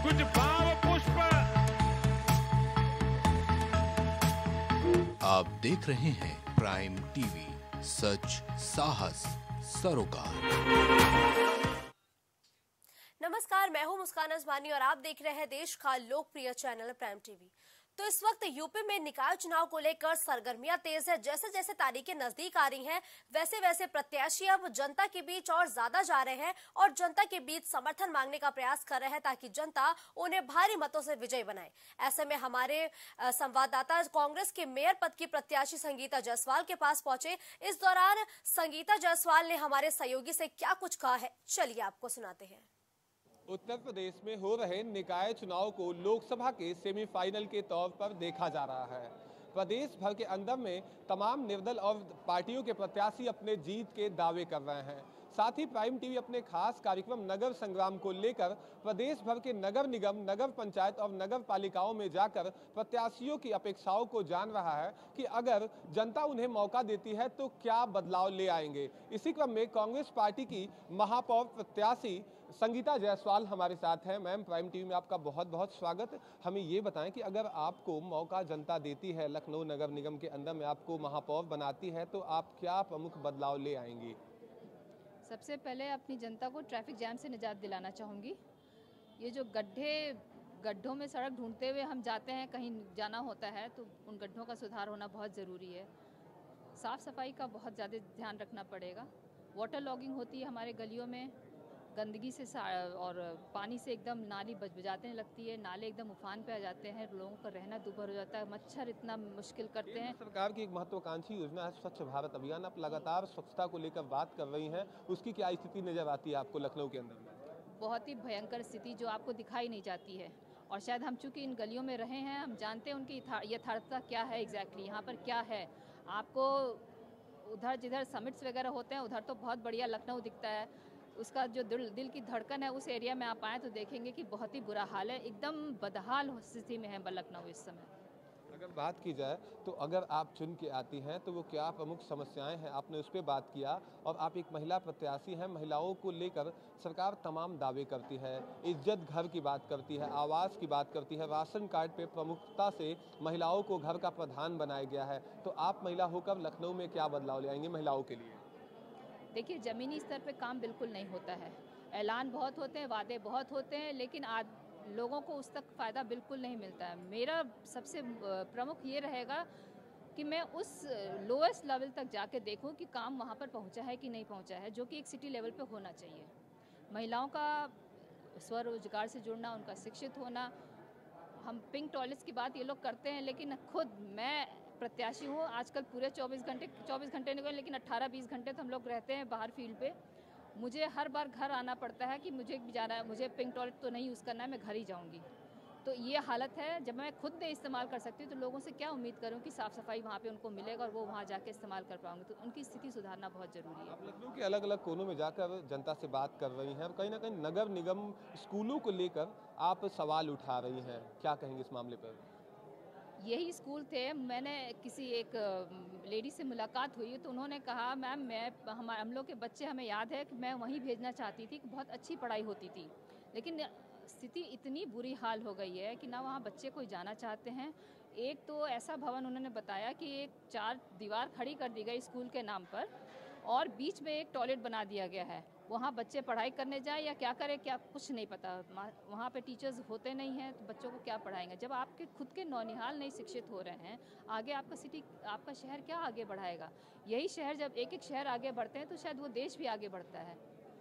कुछ भाव पुष्प। आप देख रहे हैं प्राइम टीवी, सच साहस सरोकार। नमस्कार, मैं हूं मुस्कान अजमानी और आप देख रहे हैं देश का लोकप्रिय चैनल प्राइम टीवी। तो इस वक्त यूपी में निकाय चुनाव को लेकर सरगर्मियां तेज है। जैसे जैसे तारीखें नजदीक आ रही हैं, वैसे वैसे प्रत्याशी अब जनता के बीच और ज्यादा जा रहे हैं और जनता के बीच समर्थन मांगने का प्रयास कर रहे हैं ताकि जनता उन्हें भारी मतों से विजयी बनाए। ऐसे में हमारे संवाददाता कांग्रेस के मेयर पद की प्रत्याशी संगीता जायसवाल के पास पहुंचे। इस दौरान संगीता जायसवाल ने हमारे सहयोगी से क्या कुछ कहा है, चलिए आपको सुनाते हैं। उत्तर प्रदेश में हो रहे निकाय चुनाव को लोकसभा के सेमीफाइनल के तौर पर देखा जा रहा है। प्रदेश भर के अंदर में तमाम निर्दल और पार्टियों के प्रत्याशी अपने जीत के दावे कर रहे हैं। साथ ही प्राइम टीवी अपने खास कार्यक्रम नगर संग्राम को लेकर प्रदेश भर के नगर निगम, नगर पंचायत और नगर पालिकाओं में जाकर प्रत्याशियों की अपेक्षाओं को जान रहा है कि अगर जनता उन्हें मौका देती है तो क्या बदलाव ले आएंगे। इसी क्रम में कांग्रेस पार्टी की महापौर प्रत्याशी संगीता जायसवाल हमारे साथ हैं। मैम, प्राइम टीवी में आपका बहुत बहुत स्वागत। हमें ये बताएं कि अगर आपको मौका जनता देती है, लखनऊ नगर निगम के अंदर में आपको महापौर बनाती है, तो आप क्या प्रमुख बदलाव ले आएंगी? सबसे पहले अपनी जनता को ट्रैफिक जैम से निजात दिलाना चाहूँगी। ये जो गड्ढों में सड़क ढूंढते हुए हम जाते हैं, कहीं जाना होता है तो उन गड्ढों का सुधार होना बहुत ज़रूरी है। साफ़ सफाई का बहुत ज़्यादा ध्यान रखना पड़ेगा। वाटर लॉगिंग होती है हमारे गलियों में, गंदगी से और पानी से एकदम नाली बजबजाने लगती है, नाले एकदम उफान पे आ जाते हैं, लोगों का रहना दुभर हो जाता है, मच्छर इतना मुश्किल करते हैं। सरकार की एक महत्वाकांक्षी योजना है स्वच्छ भारत अभियान। आप लगातार स्वच्छता को लेकर बात कर रही हैं, उसकी क्या स्थिति नजर आती है आपको लखनऊ के अंदर में? बहुत ही भयंकर स्थिति जो आपको दिखाई नहीं जाती है, और शायद हम चूँकि इन गलियों में रहे हैं, हम जानते हैं उनकी यथार्थता क्या है, एग्जैक्टली यहाँ पर क्या है। आपको उधर जिधर समिट्स वगैरह होते हैं उधर तो बहुत बढ़िया लखनऊ दिखता है, उसका जो दिल की धड़कन है उस एरिया में आप आएँ तो देखेंगे कि बहुत ही बुरा हाल है, एकदम बदहाल स्थिति में है लखनऊ इस समय। अगर बात की जाए तो अगर आप चुन के आती हैं तो वो क्या प्रमुख समस्याएं हैं, आपने उस पर बात किया। और आप एक महिला प्रत्याशी हैं, महिलाओं को लेकर सरकार तमाम दावे करती है, इज्जत घर की बात करती है, आवास की बात करती है, राशन कार्ड पे प्रमुखता से महिलाओं को घर का प्रधान बनाया गया है। तो आप महिला होकर लखनऊ में क्या बदलाव ले आएंगे महिलाओं के लिए? देखिए, ज़मीनी स्तर पे काम बिल्कुल नहीं होता है। ऐलान बहुत होते हैं, वादे बहुत होते हैं, लेकिन लोगों को उस तक फ़ायदा बिल्कुल नहीं मिलता है। मेरा सबसे प्रमुख ये रहेगा कि मैं उस लोएस्ट लेवल तक जाके देखूं कि काम वहाँ पर पहुँचा है कि नहीं पहुँचा है, जो कि एक सिटी लेवल पे होना चाहिए। महिलाओं का स्वरोजगार से जुड़ना, उनका शिक्षित होना। हम पिंक टॉयलेट्स की बात ये लोग करते हैं, लेकिन खुद मैं प्रत्याशी हूँ, आजकल पूरे 24 घंटे नहीं गए, लेकिन 18-20 घंटे तो हम लोग रहते हैं बाहर फील्ड पे। मुझे हर बार घर आना पड़ता है कि मुझे जाना है, मुझे पिंक टॉयलेट तो नहीं यूज़ करना है, मैं घर ही जाऊँगी। तो ये हालत है। जब मैं खुद नहीं इस्तेमाल कर सकती तो लोगों से क्या उम्मीद करूं कि साफ़ सफाई वहाँ पे उनको मिलेगा और वो वहाँ जाके इस्तेमाल कर पाएंगे। तो उनकी स्थिति सुधारना बहुत ज़रूरी है। आप लखनऊ के अलग अलग कोनों में जाकर जनता से बात कर रही हैं, कहीं ना कहीं नगर निगम स्कूलों को लेकर आप सवाल उठा रही हैं, क्या कहेंगे इस मामले पर? यही स्कूल थे। मैंने किसी एक लेडी से मुलाकात हुई तो उन्होंने कहा, मैम हम लोग के बच्चे, हमें याद है कि मैं वहीं भेजना चाहती थी, कि बहुत अच्छी पढ़ाई होती थी, लेकिन स्थिति इतनी बुरी हाल हो गई है कि ना वहाँ बच्चे कोई जाना चाहते हैं। एक तो ऐसा भवन उन्होंने बताया कि एक 4 दीवार खड़ी कर दी गई स्कूल के नाम पर और बीच में एक टॉयलेट बना दिया गया है। वहाँ बच्चे पढ़ाई करने जाएं या क्या करें, क्या कुछ नहीं पता। वहाँ पे टीचर्स होते नहीं हैं तो बच्चों को क्या पढ़ाएंगे। जब आपके खुद के नौनिहाल नहीं शिक्षित हो रहे हैं, आगे आपका शहर क्या आगे बढ़ाएगा। यही शहर, जब एक एक शहर आगे बढ़ते हैं तो शायद वो देश भी आगे बढ़ता है।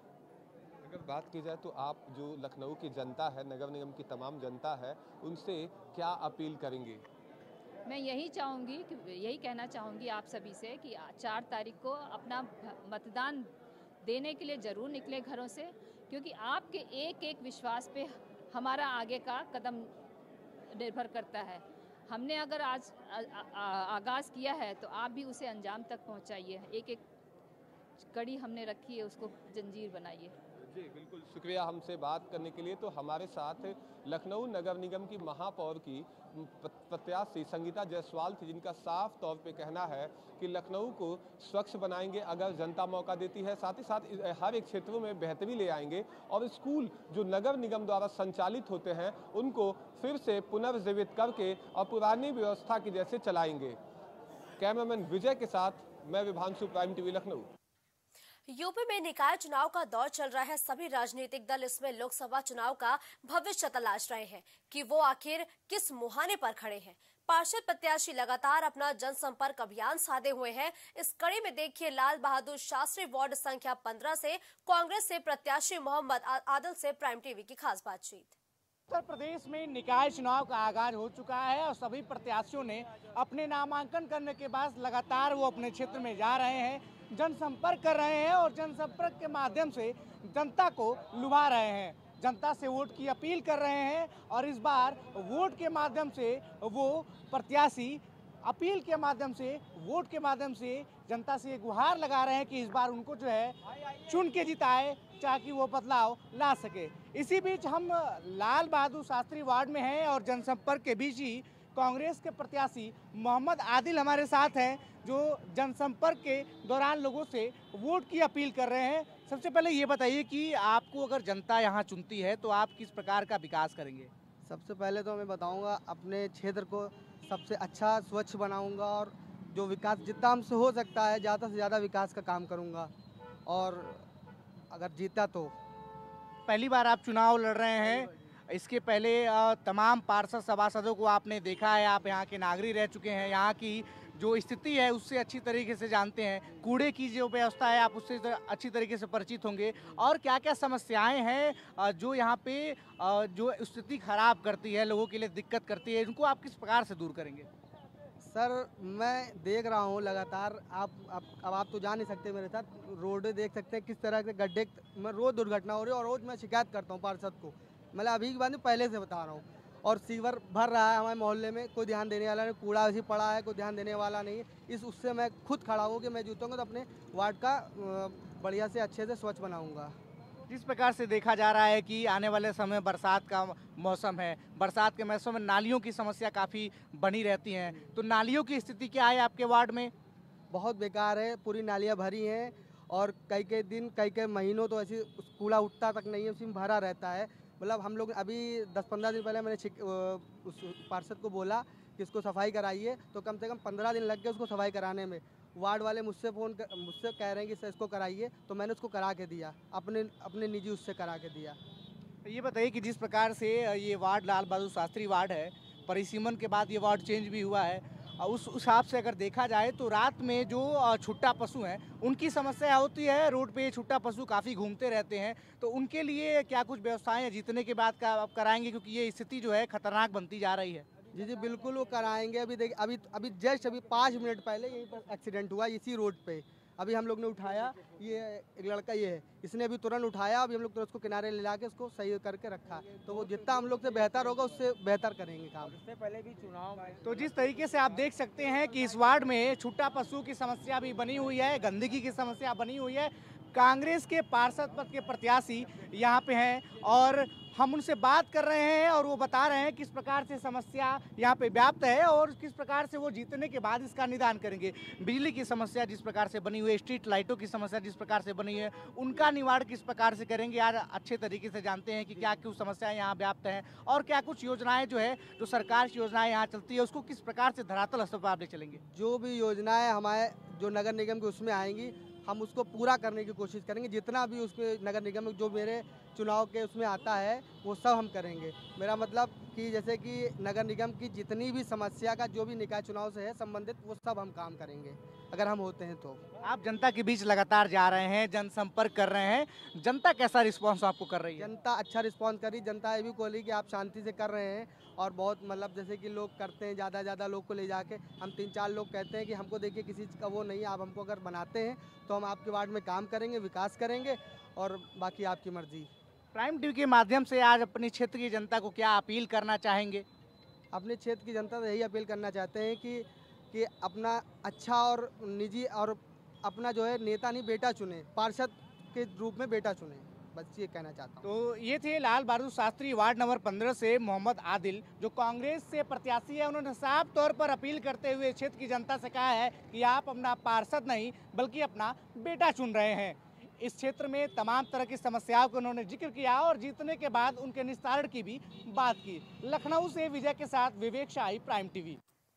अगर बात की जाए तो आप जो लखनऊ की जनता है, नगर निगम की तमाम जनता है, उनसे क्या अपील करेंगे? मैं यही कहना चाहूँगी आप सभी से कि 4 तारीख को अपना मतदान देने के लिए ज़रूर निकले घरों से, क्योंकि आपके एक एक विश्वास पे हमारा आगे का कदम निर्भर करता है। हमने अगर आज आगाज़ किया है तो आप भी उसे अंजाम तक पहुंचाइए। एक एक कड़ी हमने रखी है, उसको जंजीर बनाइए। जी बिल्कुल, शुक्रिया हमसे बात करने के लिए। तो हमारे साथ लखनऊ नगर निगम की महापौर की प्रत्याशी संगीता जायसवाल थी, जिनका साफ तौर पे कहना है कि लखनऊ को स्वच्छ बनाएंगे अगर जनता मौका देती है, साथ ही साथ हर एक क्षेत्रों में बेहतरी ले आएंगे और स्कूल जो नगर निगम द्वारा संचालित होते हैं उनको फिर से पुनर्जीवित करके और पुरानी व्यवस्था की जैसे चलाएंगे। कैमरामैन विजय के साथ मैं Vibhanshu, prime TV Lucknow. UP में निकाय चुनाव का दौर चल रहा है। सभी राजनीतिक दल इसमें लोकसभा चुनाव का भविष्य तलाश रहे हैं कि वो आखिर किस मुहाने पर खड़े हैं। पार्षद प्रत्याशी लगातार अपना जनसंपर्क अभियान साधे हुए हैं। इस कड़ी में देखिए लाल बहादुर शास्त्री वार्ड संख्या 15 से कांग्रेस से प्रत्याशी मोहम्मद आदिल से प्राइम टीवी की खास बातचीत। उत्तर प्रदेश में निकाय चुनाव का आगाज हो चुका है और सभी प्रत्याशियों ने अपने नामांकन करने के बाद लगातार वो अपने क्षेत्र में जा रहे हैं, जनसंपर्क कर रहे हैं और जनसंपर्क के माध्यम से जनता को लुभा रहे हैं, जनता से वोट की अपील कर रहे हैं। और इस बार वोट के माध्यम से वो प्रत्याशी अपील के माध्यम से, वोट के माध्यम से जनता से गुहार लगा रहे हैं कि इस बार उनको जो है चुन के जिताए ताकि वो बदलाव ला सके। इसी बीच हम लाल बहादुर शास्त्री वार्ड में हैं और जनसंपर्क के बीच ही कांग्रेस के प्रत्याशी मोहम्मद आदिल हमारे साथ हैं, जो जनसंपर्क के दौरान लोगों से वोट की अपील कर रहे हैं। सबसे पहले ये बताइए कि आपको अगर जनता यहाँ चुनती है तो आप किस प्रकार का विकास करेंगे? सबसे पहले तो मैं बताऊंगा अपने क्षेत्र को सबसे अच्छा स्वच्छ बनाऊंगा और जो विकास जितना हमसे हो सकता है ज़्यादा से ज़्यादा विकास का काम करूंगा। और अगर जीता तो पहली बार आप चुनाव लड़ रहे हैं, इसके पहले तमाम पार्षद सभासदों को आपने देखा है, आप यहाँ के नागरिक रह चुके हैं, यहाँ की जो स्थिति है उससे अच्छी तरीके से जानते हैं, कूड़े की जो व्यवस्था है आप उससे अच्छी तरीके से परिचित होंगे। और क्या क्या समस्याएं हैं जो यहाँ पे जो स्थिति खराब करती है, लोगों के लिए दिक्कत करती है, इनको आप किस प्रकार से दूर करेंगे? सर मैं देख रहा हूँ लगातार, अब आप तो जा नहीं सकते मेरे साथ, रोडें देख सकते हैं किस तरह के गड्ढे में रोज़ दुर्घटना हो रही है और रोज़ मैं शिकायत करता हूँ पार्षद को, मतलब अभी की बात नहीं पहले से बता रहा हूँ। और सीवर भर रहा है हमारे मोहल्ले में, कोई ध्यान देने वाला नहीं, कूड़ा ऐसे पड़ा है, कोई ध्यान देने वाला नहीं है। उससे मैं खुद खड़ा हूँ कि मैं जीतूँगा तो अपने वार्ड का बढ़िया से अच्छे से स्वच्छ बनाऊँगा। जिस प्रकार से देखा जा रहा है कि आने वाले समय बरसात का मौसम है, बरसात के मौसम में नालियों की समस्या काफ़ी बनी रहती हैं, तो नालियों की स्थिति क्या है आपके वार्ड में? बहुत बेकार है, पूरी नालियाँ भरी हैं और कई दिन कई महीनों तो ऐसी कूड़ा उठता तक नहीं है, उसी में भरा रहता है। मतलब हम लोग अभी 10-15 दिन पहले मैंने उस पार्षद को बोला कि इसको सफाई कराइए, तो कम से कम 15 दिन लग गए उसको सफाई कराने में। वार्ड वाले मुझसे कह रहे हैं कि सर इसको कराइए, तो मैंने उसको करा के दिया, अपने निजी उससे करा के दिया। ये बताइए कि जिस प्रकार से ये वार्ड लाल बहादुर शास्त्री वार्ड है, परिसीमन के बाद ये वार्ड चेंज भी हुआ है, उस हिसाब से अगर देखा जाए तो रात में जो छुट्टा पशु हैं उनकी समस्या होती है, रोड पे छुट्टा पशु काफ़ी घूमते रहते हैं, तो उनके लिए क्या कुछ व्यवस्थाएं जीतने के बाद का आप कराएंगे, क्योंकि ये स्थिति जो है खतरनाक बनती जा रही है? जी बिल्कुल वो कराएंगे। अभी देखिए अभी 5 मिनट पहले यहीं पर एक्सीडेंट हुआ इसी रोड पे, अभी हम लोग ने उठाया, ये एक लड़का ये है, इसने अभी तुरंत उठाया, अभी हम लोग तुरंत उसको किनारे ले जाके उसको सही करके रखा। तो वो जितना हम लोग से बेहतर होगा उससे बेहतर करेंगे काम। इससे पहले भी चुनाव में तो जिस तरीके से आप देख सकते हैं कि इस वार्ड में छुट्टा पशु की समस्या भी बनी हुई है, गंदगी की समस्या बनी हुई है। कांग्रेस के पार्षद पद के प्रत्याशी यहाँ पे हैं और हम उनसे बात कर रहे हैं और वो बता रहे हैं किस प्रकार से समस्या यहाँ पे व्याप्त है और किस प्रकार से वो जीतने के बाद इसका निदान करेंगे। बिजली की समस्या जिस प्रकार से बनी हुई है, स्ट्रीट लाइटों की समस्या जिस प्रकार से बनी है, उनका निवारण किस प्रकार से करेंगे। यार अच्छे तरीके से जानते हैं कि क्या कुछ समस्याएं यहाँ व्याप्त हैं और क्या कुछ योजनाएं जो है जो सरकार की योजनाएं यहाँ चलती है उसको किस प्रकार से धरातल स्तर पर आप ले चलेंगे। जो भी योजनाएं हमारे जो नगर निगम के उसमें आएंगी हम उसको पूरा करने की कोशिश करेंगे। जितना भी उसमें नगर निगम में जो मेरे चुनाव के उसमें आता है वो सब हम करेंगे। मेरा मतलब कि जैसे कि नगर निगम की जितनी भी समस्या का जो भी निकाय चुनाव से है संबंधित वो सब हम काम करेंगे अगर हम होते हैं तो। आप जनता के बीच लगातार जा रहे हैं, जनसंपर्क कर रहे हैं, जनता कैसा रिस्पांस आपको कर रही है? जनता अच्छा रिस्पांस कर रही, जनता ये भी बोली कि आप शांति से कर रहे हैं और बहुत मतलब जैसे कि लोग करते हैं ज़्यादा लोग को ले जाके, हम 3-4 लोग कहते हैं कि हमको देखिए किसी चीज़ का वो नहीं है, आप हमको अगर बनाते हैं तो हम आपके वार्ड में काम करेंगे, विकास करेंगे और बाकी आपकी मर्जी। प्राइम टीवी के माध्यम से आज अपने क्षेत्र की जनता को क्या अपील करना चाहेंगे? अपने क्षेत्र की जनता से यही अपील करना चाहते हैं कि अपना अच्छा और निजी और अपना जो है नेता नहीं बेटा चुने, पार्षद के रूप में बेटा चुने। बस ये कहना चाहता हूँ। तो ये थे लाल बहादुर शास्त्री वार्ड नंबर 15 से मोहम्मद आदिल, जो कांग्रेस से प्रत्याशी है। उन्होंने साफ तौर पर अपील करते हुए क्षेत्र की जनता से कहा है कि आप अपना पार्षद नहीं बल्कि अपना बेटा चुन रहे हैं। इस क्षेत्र में तमाम तरह की समस्याओं को उन्होंने जिक्र किया और जीतने के बाद उनके निस्तारण की भी बात की। लखनऊ से विजय के साथ विवेक शाही, प्राइम टीवी।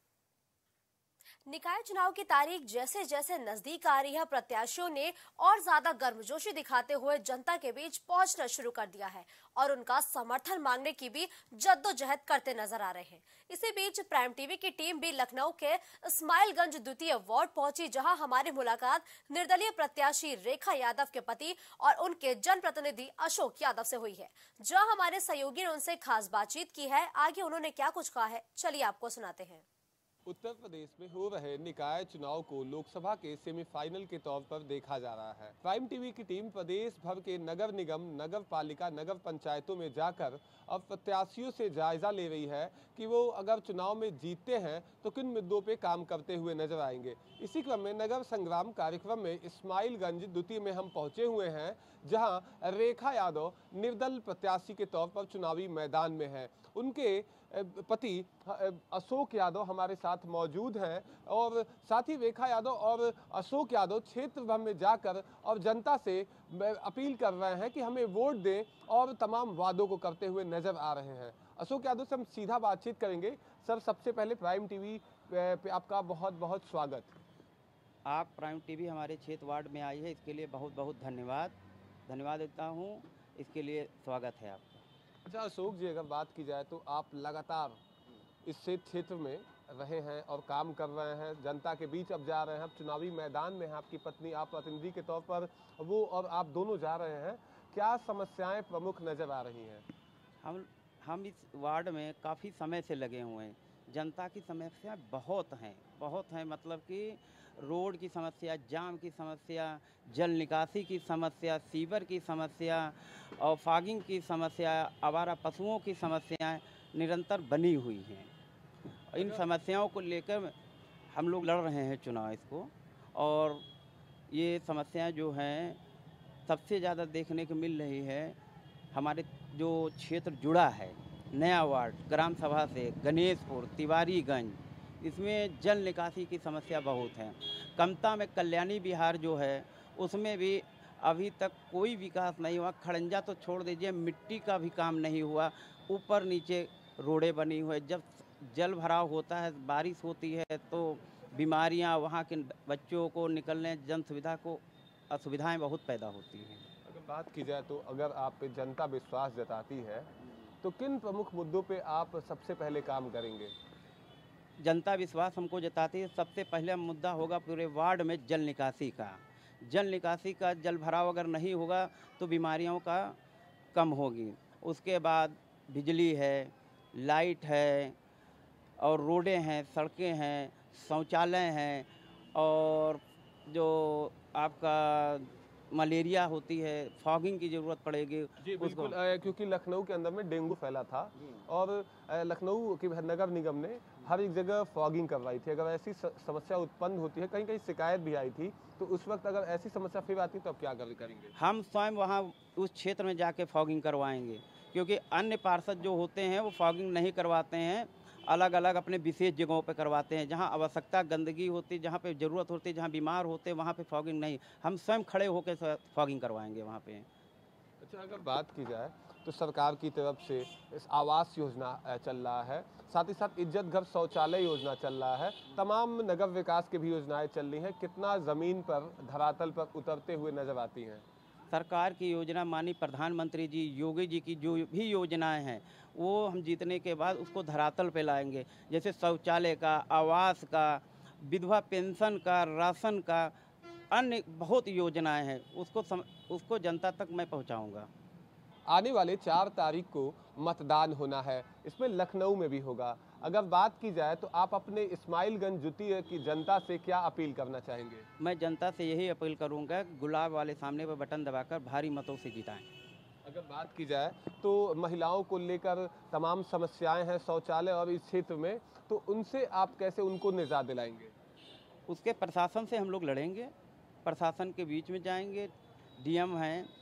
निकाय चुनाव की तारीख जैसे जैसे नजदीक आ रही है, प्रत्याशियों ने और ज्यादा गर्मजोशी दिखाते हुए जनता के बीच पहुंचना शुरू कर दिया है और उनका समर्थन मांगने की भी जद्दोजहद करते नजर आ रहे हैं। इसी बीच प्राइम टीवी की टीम भी लखनऊ के इस्माइलगंज द्वितीय वार्ड पहुंची, जहां हमारी मुलाकात निर्दलीय प्रत्याशी रेखा यादव के पति और उनके जनप्रतिनिधि अशोक यादव से हुई है, जहां हमारे सहयोगी ने उनसे खास बातचीत की है। आगे उन्होंने क्या कुछ कहा है, चलिए आपको सुनाते हैं। उत्तर प्रदेश में हो रहे निकाय चुनाव को लोकसभा के सेमीफाइनल के तौर पर देखा जा रहा है। प्राइम टीवी की टीम प्रदेश भर के नगर निगम, नगर पालिका, नगर पंचायतों में जाकर अब प्रत्याशियों से जायजा ले रही है कि वो अगर चुनाव में जीतते हैं तो किन मुद्दों पे काम करते हुए नजर आएंगे। इसी क्रम में नगर संग्राम कार्यक्रम में इस्माइलगंज द्वितीय में हम पहुंचे हुए हैं, जहां रेखा यादव निर्दल प्रत्याशी के तौर पर चुनावी मैदान में है। उनके पति अशोक यादव हमारे साथ मौजूद हैं और साथ ही रेखा यादव और अशोक यादव क्षेत्र भर में जाकर और जनता से अपील कर रहे हैं कि हमें वोट दें और तमाम वादों को करते हुए नजर आ रहे हैं। अशोक यादव से हम सीधा बातचीत करेंगे। सर, सबसे पहले प्राइम टीवी पे आपका बहुत बहुत स्वागत। आप प्राइम टीवी हमारे क्षेत्र वार्ड में आई है, इसके लिए बहुत बहुत धन्यवाद देता हूँ। इसके लिए स्वागत है आपका। अच्छा अशोक जी, अगर बात की जाए तो आप लगातार इस क्षेत्र में रहे हैं और काम कर रहे हैं, जनता के बीच अब जा रहे हैं, अब चुनावी मैदान में है। आपकी पत्नी, आप प्रतिनिधि के तौर पर वो और आप दोनों जा रहे हैं। क्या समस्याएं प्रमुख नजर आ रही हैं? हम इस वार्ड में काफ़ी समय से लगे हुए हैं। जनता की समस्या बहुत हैं, मतलब कि रोड की समस्या, जाम की समस्या, जल निकासी की समस्या, सीवर की समस्या और फॉगिंग की समस्या, आवारा पशुओं की समस्याएं निरंतर बनी हुई हैं। इन समस्याओं को लेकर हम लोग लड़ रहे हैं चुनाव इसको, और ये समस्याएं जो हैं सबसे ज़्यादा देखने को मिल रही है हमारे जो क्षेत्र जुड़ा है नया वार्ड ग्राम सभा से, गणेशपुर, तिवारीगंज, इसमें जल निकासी की समस्या बहुत है। कमता में कल्याणी विहार जो है उसमें भी अभी तक कोई विकास नहीं हुआ। खड़ंजा तो छोड़ दीजिए, मिट्टी का भी काम नहीं हुआ। ऊपर नीचे रोडें बनी हुई है। जब जल भराव होता है, बारिश होती है, तो बीमारियां, वहाँ के बच्चों को निकलने, जन सुविधा को असुविधाएं बहुत पैदा होती हैं। अगर बात की जाए तो अगर आप पे जनता विश्वास जताती है तो किन प्रमुख मुद्दों पे आप सबसे पहले काम करेंगे? जनता विश्वास हमको जताती है, सबसे पहला मुद्दा होगा पूरे वार्ड में जल निकासी का। जल भराव अगर नहीं होगा तो बीमारियों का कम होगी। उसके बाद बिजली है, लाइट है और रोडें हैं, सड़कें हैं, शौचालय हैं, और जो आपका मलेरिया होती है, फॉगिंग की ज़रूरत पड़ेगी। जी बिल्कुल, क्योंकि लखनऊ के अंदर में डेंगू फैला था और लखनऊ की नगर निगम ने हर एक जगह फॉगिंग करवाई थी। अगर ऐसी समस्या उत्पन्न होती है, कहीं कहीं शिकायत भी आई थी, तो उस वक्त अगर ऐसी समस्या फिर आती तो अब क्या करेंगे? हम स्वयं वहाँ उस क्षेत्र में जाके फॉगिंग करवाएंगे, क्योंकि अन्य पार्षद जो होते हैं वो फॉगिंग नहीं करवाते हैं, अलग अलग अपने विशेष जगहों पे करवाते हैं। जहाँ आवश्यकता गंदगी होती, जहाँ पे ज़रूरत होती, जहाँ बीमार होते, वहाँ पे फॉगिंग नहीं, हम स्वयं खड़े होकर फॉगिंग करवाएंगे वहाँ पे। अच्छा, अगर बात की जाए तो सरकार की तरफ से इस आवास योजना चल रहा है, साथ ही साथ इज्जत घर शौचालय योजना चल रहा है, तमाम नगर विकास की भी योजनाएं चल रही हैं। कितना ज़मीन पर, धरातल पर उतरते हुए नजर आती हैं? सरकार की योजना, माननीय प्रधानमंत्री जी, योगी जी की जो भी योजनाएं हैं वो हम जीतने के बाद उसको धरातल पे लाएंगे। जैसे शौचालय का, आवास का, विधवा पेंशन का, राशन का, अन्य बहुत योजनाएं हैं, उसको जनता तक मैं पहुंचाऊंगा। आने वाले 4 तारीख को मतदान होना है, इसमें लखनऊ में भी होगा। अगर बात की जाए तो आप अपने इस्माइलगंज द्वितीय की जनता से क्या अपील करना चाहेंगे? मैं जनता से यही अपील करूंगा, गुलाब वाले सामने पर बटन दबाकर भारी मतों से जिताएं। अगर बात की जाए तो महिलाओं को लेकर तमाम समस्याएं हैं शौचालय और इस क्षेत्र में, तो उनसे आप कैसे उनको निजात दिलाएंगे? उसके प्रशासन से हम लोग लड़ेंगे, प्रशासन के बीच में जाएंगे। डीएम हैं,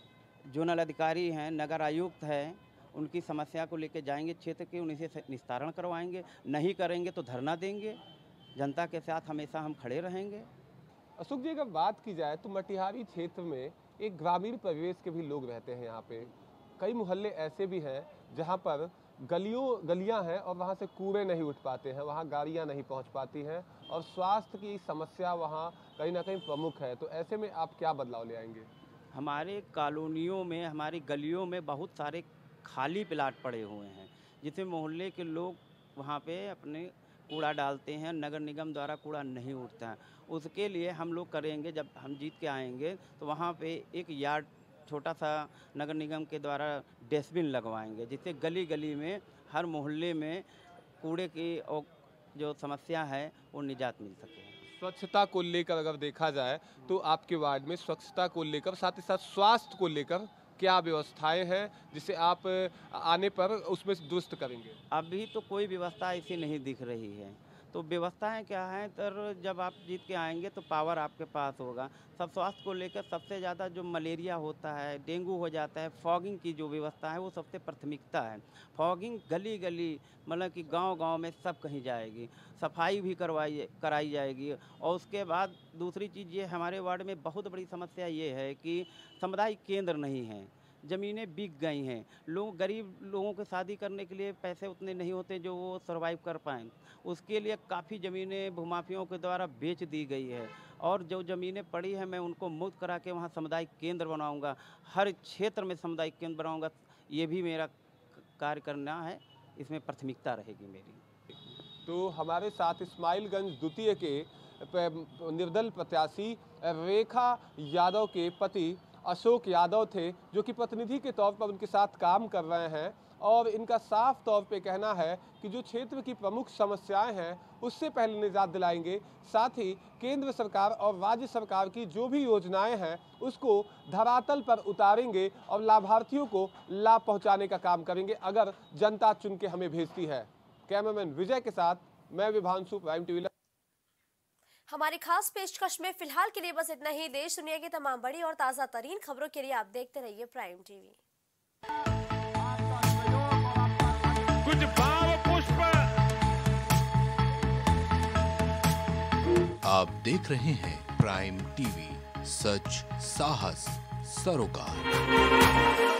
जोनल अधिकारी हैं, नगर आयुक्त हैं, उनकी समस्या को लेकर जाएंगे क्षेत्र के, उन्हीं से निस्तारण करवाएंगे। नहीं करेंगे तो धरना देंगे। जनता के साथ हमेशा हम खड़े रहेंगे। अशोक जी, अगर बात की जाए तो मटिहारी क्षेत्र में एक ग्रामीण परिवेश के भी लोग रहते हैं। यहाँ पे कई मोहल्ले ऐसे भी हैं जहाँ पर गलियाँ हैं और वहाँ से कूड़े नहीं उठ पाते हैं, वहाँ गाड़ियाँ नहीं पहुँच पाती हैं और स्वास्थ्य की समस्या वहाँ कहीं ना कहीं प्रमुख है। तो ऐसे में आप क्या बदलाव ले आएंगे? हमारे कॉलोनियों में, हमारी गलियों में बहुत सारे खाली प्लाट पड़े हुए हैं, जिसमें मोहल्ले के लोग वहाँ पे अपने कूड़ा डालते हैं। नगर निगम द्वारा कूड़ा नहीं उठता है। उसके लिए हम लोग करेंगे, जब हम जीत के आएंगे तो वहाँ पे एक यार्ड छोटा सा नगर निगम के द्वारा डस्टबिन लगवाएंगे, जिससे गली गली में, हर मोहल्ले में कूड़े की जो समस्या है वो निजात मिल सके। स्वच्छता को लेकर अगर देखा जाए तो आपके वार्ड में स्वच्छता को लेकर, साथ ही साथ स्वास्थ्य को लेकर क्या व्यवस्थाएं हैं जिसे आप आने पर उसमें दुरुस्त करेंगे? अभी तो कोई व्यवस्था ऐसी नहीं दिख रही है। तो व्यवस्थाएं क्या हैं, तो जब आप जीत के आएंगे तो पावर आपके पास होगा। सब स्वास्थ्य को लेकर सबसे ज़्यादा जो मलेरिया होता है, डेंगू हो जाता है, फॉगिंग की जो व्यवस्था है वो सबसे प्राथमिकता है। फॉगिंग गली गली, मतलब कि गांव गांव में सब कहीं जाएगी, सफाई भी कराई जाएगी। और उसके बाद दूसरी चीज़ ये, हमारे वार्ड में बहुत बड़ी समस्या ये है कि सामुदायिक केंद्र नहीं है, ज़मीनें बिक गई हैं। लोग, गरीब लोगों के शादी करने के लिए पैसे उतने नहीं होते जो वो सर्वाइव कर पाएँ। उसके लिए काफ़ी ज़मीनें भूमाफियों के द्वारा बेच दी गई है और जो ज़मीनें पड़ी हैं मैं उनको मुक्त करा के वहाँ सामुदायिक केंद्र बनाऊँगा। हर क्षेत्र में सामुदायिक केंद्र बनाऊँगा। ये भी मेरा कार्य करना है, इसमें प्राथमिकता रहेगी मेरी। तो हमारे साथ इस्माइलगंज द्वितीय के निर्दल प्रत्याशी रेखा यादव के पति अशोक यादव थे, जो कि प्रतिनिधि के तौर पर उनके साथ काम कर रहे हैं। और इनका साफ तौर पे कहना है कि जो क्षेत्र की प्रमुख समस्याएं हैं उससे पहले निजात दिलाएंगे, साथ ही केंद्र सरकार और राज्य सरकार की जो भी योजनाएं हैं उसको धरातल पर उतारेंगे और लाभार्थियों को लाभ पहुंचाने का काम करेंगे अगर जनता चुन के हमें भेजती है। कैमरामैन विजय के साथ मैं विभांशु, प्राइम टीवी। हमारी खास पेशकश में फिलहाल के लिए बस इतना ही। देश दुनिया की तमाम बड़ी और ताजा तरीन खबरों के लिए आप देखते रहिए प्राइम टीवी। कुछ भाव पुष्प। आप देख रहे हैं प्राइम टीवी, सच साहस सरोकार।